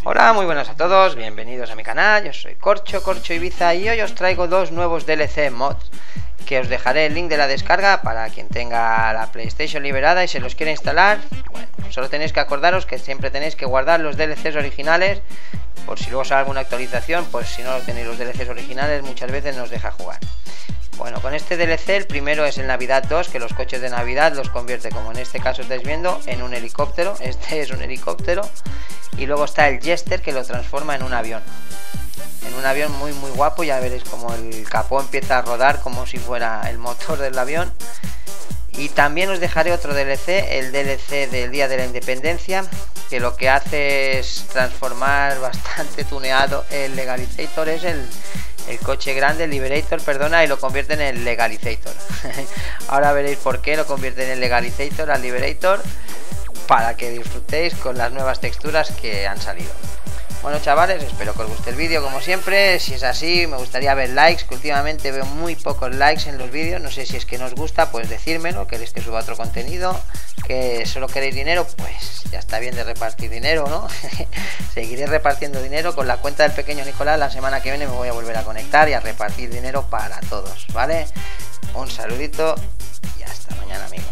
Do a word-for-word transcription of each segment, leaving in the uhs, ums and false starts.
Hola, muy buenas a todos, bienvenidos a mi canal, yo soy Corcho, Corcho Ibiza, y hoy os traigo dos nuevos D L C mods que os dejaré el link de la descarga para quien tenga la PlayStation liberada y se los quiera instalar. Bueno, solo tenéis que acordaros que siempre tenéis que guardar los D L Cs originales, por si luego sale alguna actualización, pues si no tenéis los D L Cs originales muchas veces no os deja jugar. Bueno, con este D L C el primero es el Navidad dos, que los coches de Navidad los convierte, como en este caso estáis viendo, en un helicóptero. Este es un helicóptero. Y luego está el Jester, que lo transforma en un avión. En un avión muy muy guapo, ya veréis como el capó empieza a rodar como si fuera el motor del avión. Y también os dejaré otro D L C, el D L C del Día de la Independencia, que lo que hace es transformar bastante tuneado el Legalizator, es el, el coche grande, el Liberator, perdona, y lo convierte en el Legalizator. Ahora veréis por qué lo convierte en el Legalizator al Liberator, para que disfrutéis con las nuevas texturas que han salido. Bueno, chavales, espero que os guste el vídeo como siempre. Si es así, me gustaría ver likes, que últimamente veo muy pocos likes en los vídeos. No sé si es que no os gusta, pues decírmelo, queréis que suba otro contenido, que solo queréis dinero, pues ya está bien de repartir dinero, ¿no? Seguiré repartiendo dinero con la cuenta del pequeño Nicolás. La semana que viene me voy a volver a conectar y a repartir dinero para todos, ¿vale? Un saludito y hasta mañana, amigos.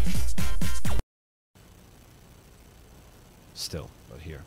Still, but here.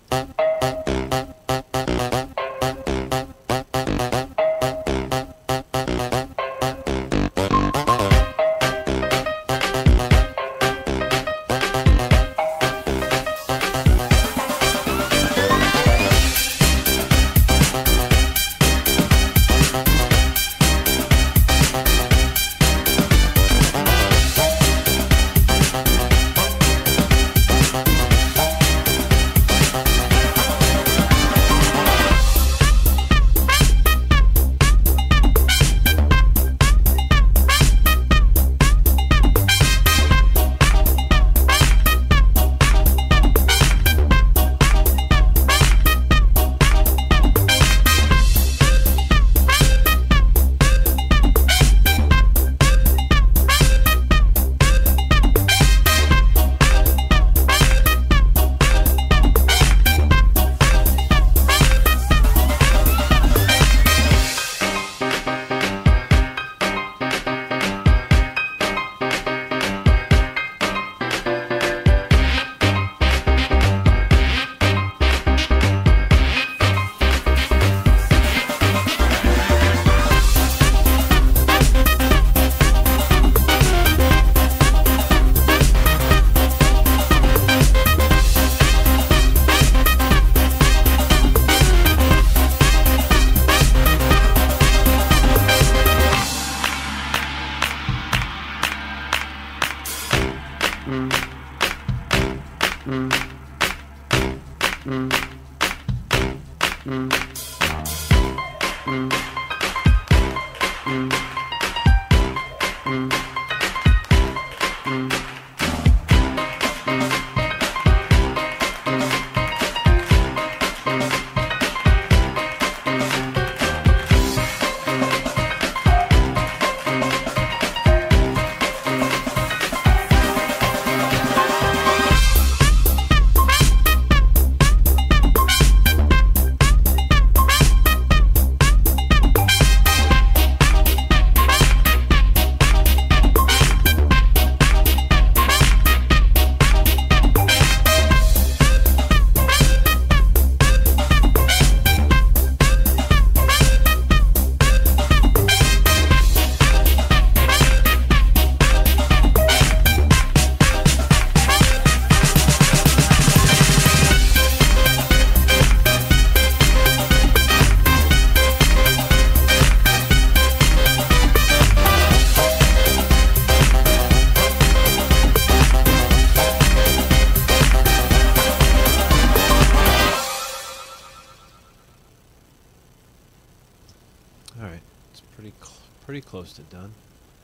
Alright, it's pretty cl pretty close to done.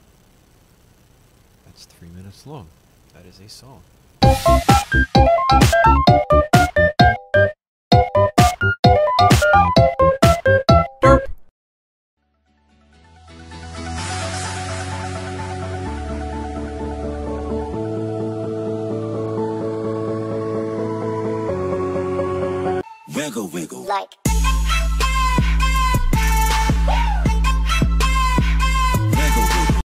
That's three minutes long. That is a song. wiggle, wiggle. Like.